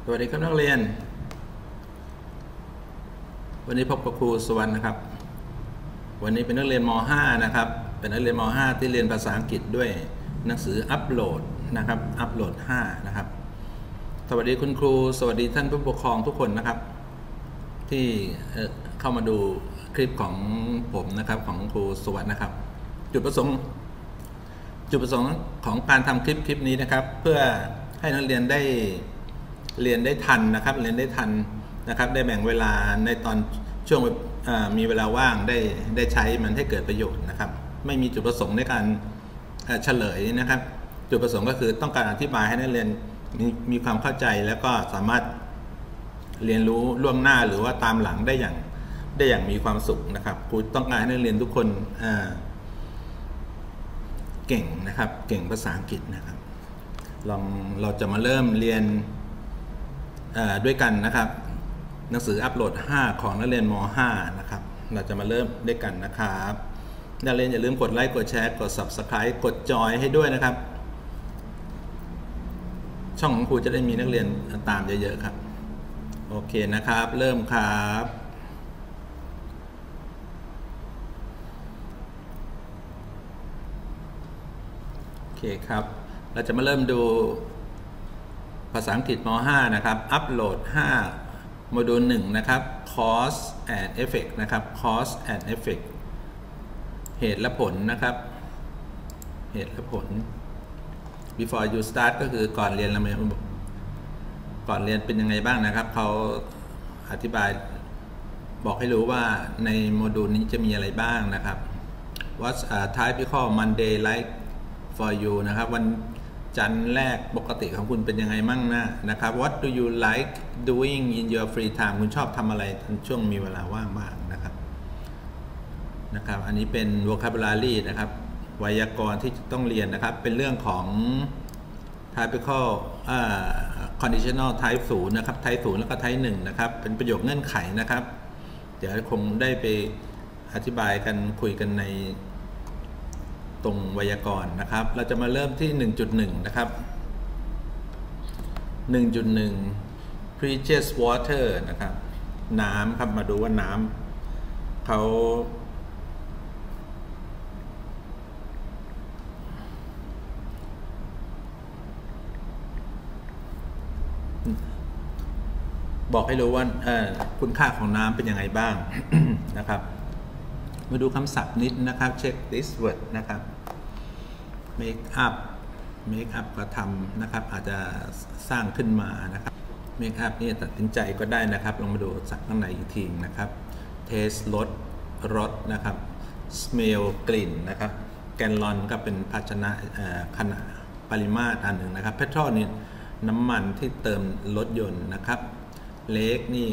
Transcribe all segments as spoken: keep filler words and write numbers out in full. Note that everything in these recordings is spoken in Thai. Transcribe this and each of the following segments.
วัสดีครับนักเรียนวันนี้พบกับครูสุวรรณนะครับวันนี้เป็นนักเรียนม .ห้า นะครับเป็นนักเรียนม .ห้า ที่เรียนภาษาอังกฤษด้วยหนังสืออัปโหลดนะครับอัปโหลดห้านะครับสวัสดีคุณครูสวัสดีท่านผู้ปกครองทุกคนนะครับที่เข้ามาดูคลิปของผมนะครับของครูสุวรรณนะครับจุดประสงค์จุดประสงค์ของการทำคลิปคลิปนี้นะครับเพื่อให้นักเรียนได้เรียนได้ทันนะครับเรียนได้ทันนะครับได้แบ่งเวลาในตอนช่วงมีเวลาว่างได้ได้ใช้มันให้เกิดประโยชน์นะครับไม่มีจุดประสงค์ในการเฉลยนะครับจุดประสงค์ก็คือต้องการอธิบายให้นักเรียนมีมีความเข้าใจแล้วก็สามารถเรียนรู้ล่วงหน้าหรือว่าตามหลังได้อย่างได้อย่างมีความสุขนะครับครูต้องการให้นักเรียนทุกคนเก่งนะครับเก่งภาษาอังกฤษนะครับลองเราจะมาเริ่มเรียนด้วยกันนะครับหนังสืออัปโหลดห้าของนักเรียนม .ห้า นะครับเราจะมาเริ่มด้วยกันนะครับนักเรียนอย่าลืมกดไลค์กดแชร์กด ซับสไครบ์ กดจอยให้ด้วยนะครับช่องของครูจะได้มีนักเรียนตามเยอะๆครับโอเคนะครับเริ่มครับโอเคครับเราจะมาเริ่มดูภาษาอังกฤษม .ห้า นะครับอัปโหลดห้าโมดูลหนึ่งนะครับ cause and effect นะครับ cause and effect เหตุและผลนะครับเหตุและผล before you start ก็คือก่อนเรียนเราก่อนเรียนเป็นยังไงบ้างนะครับเขาอธิบายบอกให้รู้ว่าในโมดูลนี้จะมีอะไรบ้างนะครับ what's a typical Monday like for you นะครับวันจันทร์แรกปกติของคุณเป็นยังไงมั่งนะนะครับ What do you like doing in your free time คุณชอบทำอะไรช่วงมีเวลาว่างบ้างนะครับนะครับอันนี้เป็น vocabulary นะครับไวยากรณ์ที่ต้องเรียนนะครับเป็นเรื่องของ typical conditional type ศูนย์นะครับ type ศูนย์แล้วก็ type หนึ่งนะครับเป็นประโยคเงื่อนไขนะครับเดี๋ยวคงได้ไปอธิบายกันคุยกันในตรงไวยากรณ์นะครับเราจะมาเริ่มที่ หนึ่งจุดหนึ่ง นะครับ หนึ่งจุดหนึ่ง precious water นะครับน้ำครับมาดูว่าน้ำเขาบอกให้รู้ว่าคุณค่าของน้ำเป็นยังไงบ้าง นะครับมาดูคำศัพท์นิดนะครับเช็ค this word นะครับ make up make up ก็ทำนะครับอาจจะสร้างขึ้นมานะครับ make up นี่ตัดสินใจก็ได้นะครับลองมาดูศัพท์ข้างในอีกทีนะครับ taste รสรสนะครับ smell กลิ่นนะครับ gallon ก็เป็นภาชนะขนาดปริมาตรอันหนึ่งนะครับ petrol นี่น้ำมันที่เติมรถยนต์นะครับ lake นี่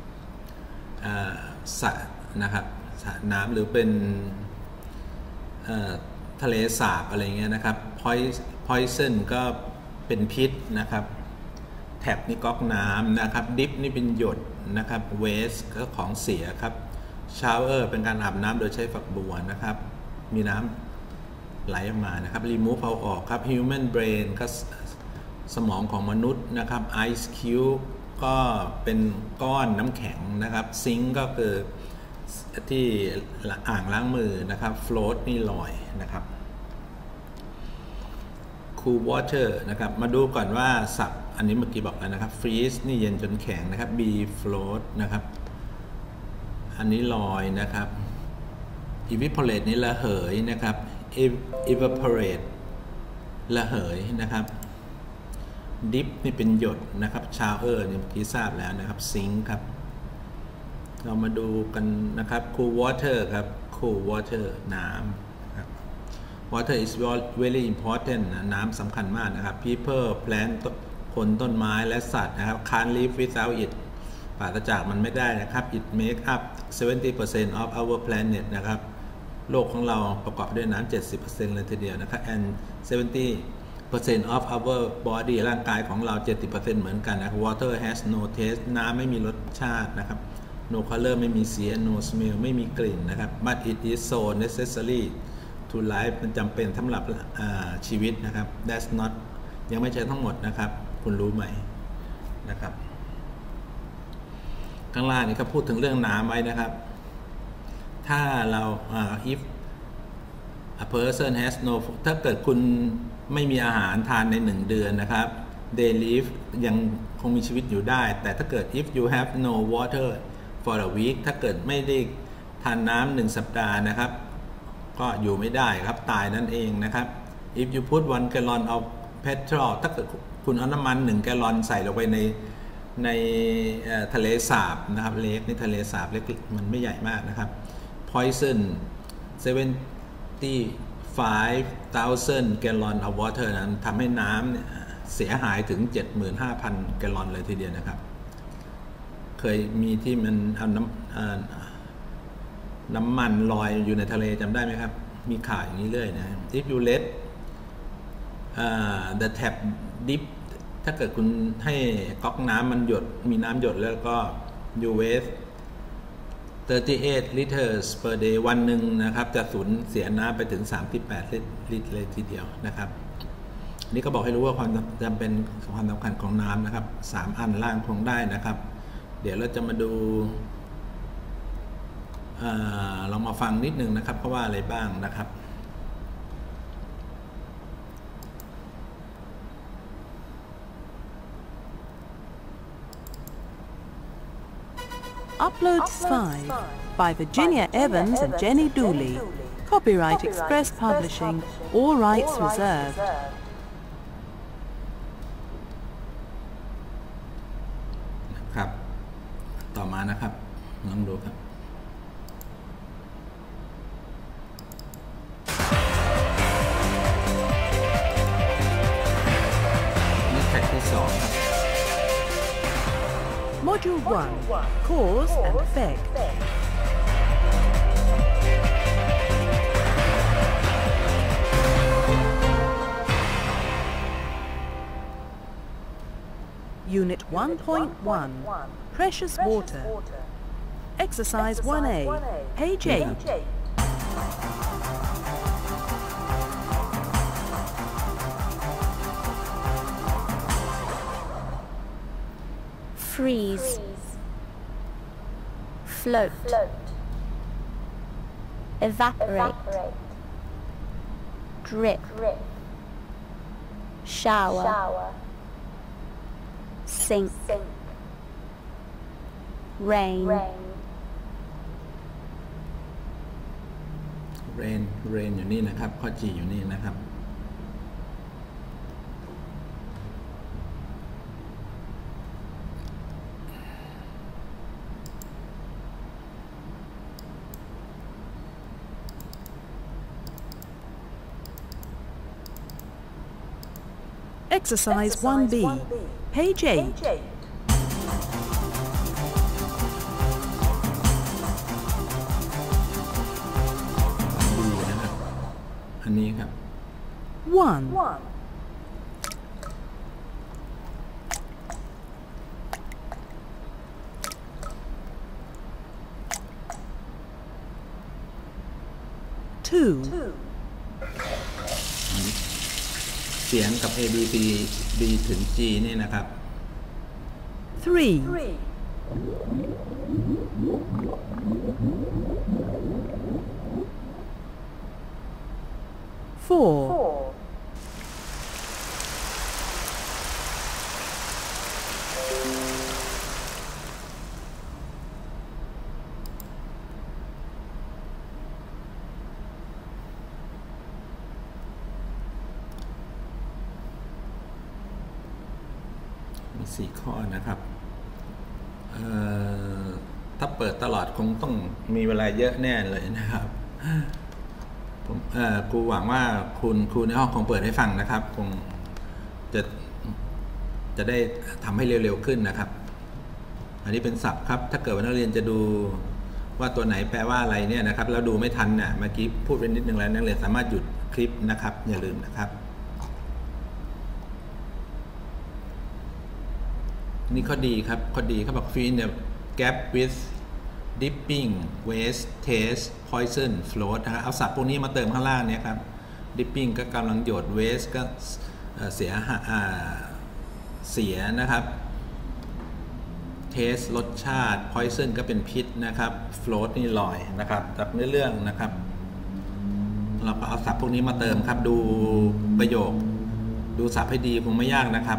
สระนะครับน้ำหรือเป็นทะเลสาบอะไรเงี้ยนะครับ poison ก็เป็นพิษนะครับแท็บนี่ก๊อกน้ำนะครับดิฟนี่เป็นหยดนะครับ waste ก็ของเสียครับ shower เป็นการอาบน้ำโดยใช้ฝักบัวนะครับมีน้ำไหลออกมานะครับ remove เอาออกครับ human brain ก็สมองของมนุษย์นะครับ ice cube ก็เป็นก้อนน้ำแข็งนะครับ sink ก็คือที่อ่างล้างมือนะครับ float นี่ลอยนะครับ cool water นะครับมาดูก่อนว่าศัพท์อันนี้เมื่อกี้บอกแล้วนะครับ freeze นี่เย็นจนแข็งนะครับ be float นะครับอันนี้ลอยนะครับ evaporate นี่ระเหยนะครับ evaporate ระเหยนะครับ dip นี่เป็นหยดนะครับ shower นี่เมื่อกี้ทราบแล้วนะครับ sink ครับเรามาดูกันนะครับ cool water ครับ cool water น้ำครับ water is very important น้ำสำคัญมากนะครับ people plant คนต้นไม้และสัตว์นะครับ can't live without it ปราศจากมันไม่ได้นะครับ it make up seventy percent of our planet นะครับโลกของเราประกอบด้วยน้ำ เจ็ดสิบเปอร์เซ็นต์ เลยทีเดียวนะครับ and seventy percent of our body ร่างกายของเรา เจ็ดสิบเปอร์เซ็นต์ เหมือนกันนะ water has no taste น้ำไม่มีรสชาตินะครับno color ไม่มีสี no smell ไม่มีกลิ่นนะครับ but it is so necessary to life มันจำเป็นสำหรับชีวิตนะครับ that's not ยังไม่ใช่ทั้งหมดนะครับคุณรู้ไหมนะครับข้างล่างนี้ก็พูดถึงเรื่องน้ำไว้นะครับถ้าเรา if a person has no ถ้าเกิดคุณไม่มีอาหารทานในหนึ่งเดือนนะครับ they live ยังคงมีชีวิตอยู่ได้แต่ถ้าเกิด if you have no water for a week ถ้าเกิดไม่ได้ทานน้ำหนึ่งสัปดาห์นะครับก็อยู่ไม่ได้ครับตายนั่นเองนะครับ if you put one gallon of petrol ถ้าเกิดคุณเอาน้ำมันหนึ่งแกลลอนใส่ลงไปในในทะเลสาบนะครับเลกในทะเลสาบเล็กมันไม่ใหญ่มากนะครับ poison seventy-five thousand gallon of water นั้นทำให้น้ำเนี่ยเสียหายถึง เจ็ดหมื่นห้าพัน แกลลอนเลยทีเดียวนะครับเคยมีที่มันเอาน้ำน้ำมันลอยอยู่ในทะเลจำได้ไหมครับมีข่าวอย่างนี้เรื่อยนะ if you let uh, the tap dip ถ้าเกิดคุณให้ก๊อกน้ำมันหยดมีน้ำหยดแล้วก็ you waste thirty-eight liters per day วันหนึ่งนะครับจะสูญเสียน้ำไปถึงสามสิบแปดลิตรเลยทีเดียวนะครับนี่ก็บอกให้รู้ว่าความจำเป็นความสำคัญของน้ำนะครับสามอันล่างคงได้นะครับเดี๋ยวเราจะมาดูลองมาฟังนิดนึงนะครับเพราะว่าอะไรบ้างนะครับ Uploads five by Virginia Evans and Jenny Dooley. Copyright Express Publishing. All rights reserved. ครับต่อมานะครับลองดูครับนี่แท็กที่สองครับ Module one. Cause and Effect. Unit one point one. Precious Water. Exercise one A. Page eight. Freeze. Float. Evaporate. Drip. Shower. Sink. Rain. rain rain อยู่นี่นะครับข้อ G อยู่นี่นะครับ Exercise one B. Page eight. ดูนะครับอันนี้ครับ one. two. เสียงกับ A B C B ถึง G นี่นะครับ three. four. มีสี่ข้อนะครับถ้าเปิดตลอดคงต้องมีเวลาเยอะแน่เลยนะครับผมครูหวังว่าคุณครูในห้องคงเปิดให้ฟังนะครับคงจะจะได้ทำให้เร็วๆขึ้นนะครับอันนี้เป็นศัพท์ครับถ้าเกิดว่านักเรียนจะดูว่าตัวไหนแปลว่าอะไรเนี่ยนะครับแล้วดูไม่ทันเนี่ยเมื่อกี้พูดไปนิดนึงแล้วนักเรียนสามารถหยุดคลิปนะครับอย่าลืมนะครับนี่ข้อดีครับข้อดีเขาบอก fill in the gap with dipping waste taste poison float นะครับเอาศัพท์พวกนี้มาเติมข้างล่างเนี่ยครับ dipping ก็กำลังหยด waste ก็เสียเสียนะครับ taste รสชาติ poison ก็เป็นพิษนะครับ float นี่ลอยนะครับจากเนื้อเรื่องนะครับเราก็เอาศัพท์พวกนี้มาเติมครับดูประโยคดูศัพท์ให้ดีคงไม่ยากนะครับ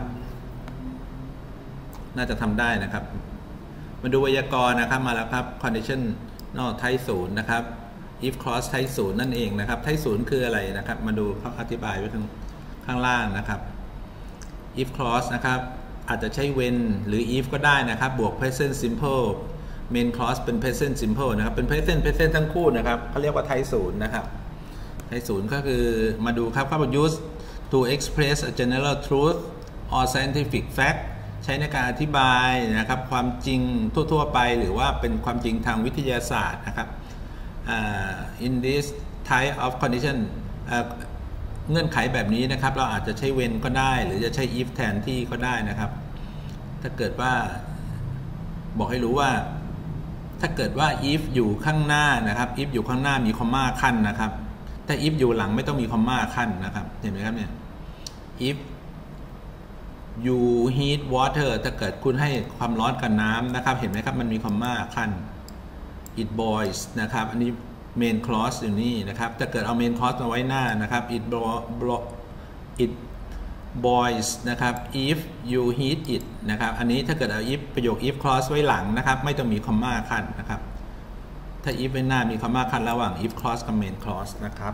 น่าจะทำได้นะครับมาดูไวยากรณ์นะครับมาแล้วครับ condition นอก type ศูนย์นะครับ if clause type ศูนย์นั่นเองนะครับ type ศูนย์คืออะไรนะครับมาดูเขาอธิบายไว้ข้างข้างล่างนะครับ if clause นะครับอาจจะใช้ when หรือ if ก็ได้นะครับบวก present simple main clause เป็น present simple นะครับเป็น present present ทั้งคู่นะครับเขาเรียกว่า type ศูนย์นะครับ type ศูนย์ก็คือมาดูครับเขา use to express a general truth or scientific fact ใช้ในการอธิบายนะครับความจริงทั่วๆไปหรือว่าเป็นความจริงทางวิทยาศาสตร์นะครับ uh, in this type of condition uh, เงื่อนไขแบบนี้นะครับเราอาจจะใช้ when ก็ได้หรือจะใช้ if แทนที่ก็ได้นะครับถ้าเกิดว่าบอกให้รู้ว่าถ้าเกิดว่า if อยู่ข้างหน้านะครับ if อยู่ข้างหน้ามีคอมมาขั้นนะครับถ้า if อยู่หลังไม่ต้องมีคอมมาขั้นนะครับเห็นไหมครับเนี่ย if you heat water ถ้าเกิดคุณให้ความร้อนกับน้ำนะครับเห็นไหมครับมันมีคอมมาขั้น it boils นะครับอันนี้ main clause อยู่นี่นะครับถ้าเกิดเอา main clause มาไว้หน้านะครับ it blo it boils นะครับ if you heat it นะครับอันนี้ถ้าเกิดเอา if ประโยค if clause ไว้หลังนะครับไม่ต้องมีคอมมาขั้นนะครับถ้า if ไว้หน้ามีคอมมาขั้นระหว่าง if clause กับ main clause นะครับ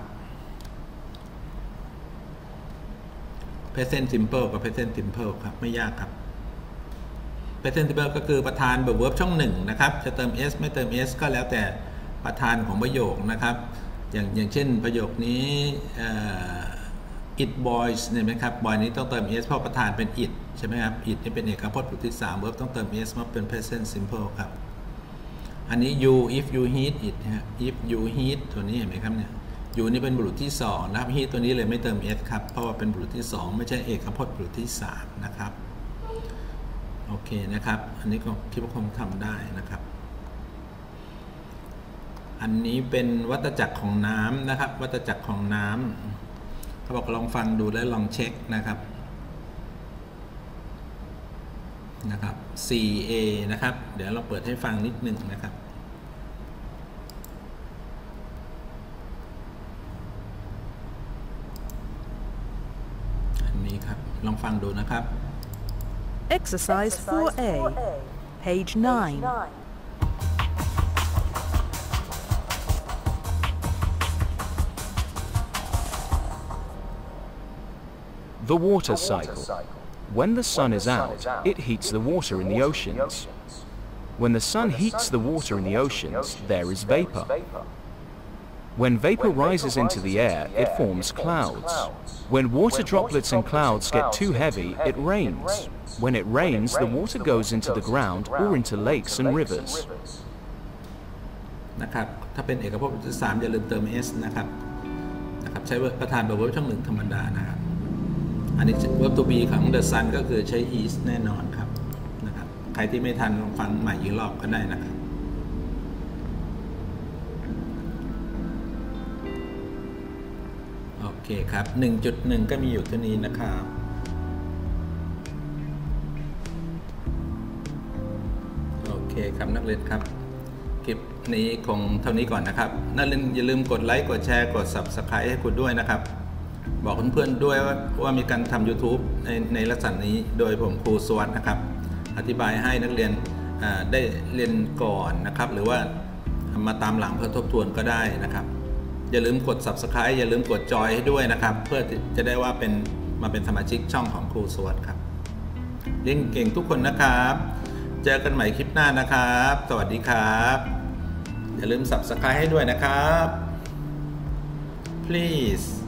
present simple กับ present simple ครับไม่ยากครับ present simple ก็คือประธาน verb ช่องหนึ่งนะครับจะเติม s ไม่เติม s ก็แล้วแต่ประธานของประโยคนะครับอย่างอย่างเช่นประโยคนี้ it boils เนี่ยไหมครับ boil นี้ต้องเติม s เพราะประธานเป็น it ใช่ไหมครับ it นี่เป็นเอกพจน์ประโยคที่สาม verb ต้องเติม s มาเป็น present simple ครับอันนี้ you if you heat it นะ if you heat ตัวนี้เห็นไหมครับเนี่ยyou นี่เป็นบุรุษที่สองนะครับ heat ตัวนี้เลยไม่เติม s ครับเพราะว่าเป็นบุรุษที่สองไม่ใช่เอกพจน์บุรุษที่สามนะครับโอเคนะครับอันนี้ก็คิดว่าคงทำได้นะครับอันนี้เป็นวัฏจักรของน้ำนะครับวัฏจักรของน้ำเขาบอกลองฟังดูและลองเช็คนะครับนะครับ โฟร์ เอ นะครับเดี๋ยวเราเปิดให้ฟังนิดหนึ่งนะครับอันนี้ครับลองฟังดูนะครับ Exercise four A, page nine. The water cycle. When the sun is out, it heats the water in the oceans. When the sun heats the water in the oceans, there is vapor. When vapor rises into the air, it forms clouds. When water droplets and clouds get too heavy, it rains. When it rains, the water goes into the ground or into lakes and rivers. นะครับถ้าเป็นเอกพจน์ที่สามอย่าลืมเติม s นะครับนะครับใช้ประธาน verb ช่องหนึ่งธรรมดานะครับอันนี้ verb to be ของ the sun ก็คือใช้ is แน่นอนครับนะครับใครที่ไม่ทันลองฟังใหม่อีกรอบก็ได้นะครับโอเคครับ หนึ่งจุดหนึ่ง ก็มีอยู่เท่านี้นะครับโอเคครับนักเรียนครับคลิปนี้คงเท่านี้ก่อนนะครับนักเรียนอย่าลืมกดไลค์กดแชร์กด ซับสไครบ์ ให้คุณด้วยนะครับบอกเพื่อนๆด้วยว่าว่ามีการทำ ยูทูบ ในในลักษณะนี้โดยผมครูสวัสดิ์นะครับอธิบายให้นักเรียนได้เรียนก่อนนะครับหรือว่ามาตามหลังเพื่อทบทวนก็ได้นะครับอย่าลืมกด ซับสไครบ์ อย่าลืมกดจอยให้ด้วยนะครับเพื่อจะได้ว่าเป็นมาเป็นสมาชิกช่องของครูสวัสดิ์ครับเรียนเก่งทุกคนนะครับเจอกันใหม่คลิปหน้านะครับสวัสดีครับอย่าลืม ซับสไครบ์ ให้ด้วยนะครับ please